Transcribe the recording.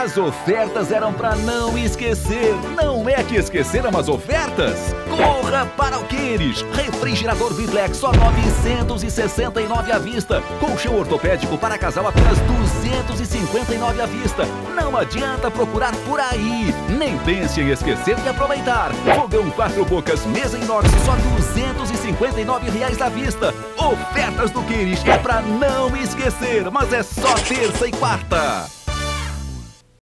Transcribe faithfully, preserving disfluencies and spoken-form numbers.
As ofertas eram para não esquecer. Não é que esqueceram as ofertas? Corra para o Queires. Refrigerador Biplex só novecentos e sessenta e nove à vista. Colchão ortopédico para casal apenas duzentos e cinquenta e nove à vista. Não adianta procurar por aí. Nem pense em esquecer e aproveitar. Fogão quatro bocas, mesa inox só duzentos e cinquenta e nove reais à vista. Ofertas do Queires é para não esquecer, mas é só terça e quarta.